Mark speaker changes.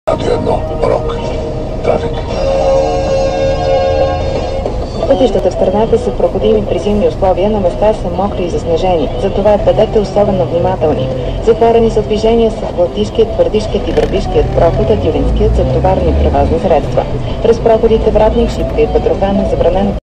Speaker 1: Едно, рок, трафик.
Speaker 2: Пътищата в страната са проходими при зимни условия, на места са мокри и заснежени. Затова бъдете особено внимателни. Затворени са движения с Златишкият, Твърдишкият и Върбишкият проход, а Тюленският за товарни превозни средства. През проходите Вратник, Шипка и Петрохан е забранено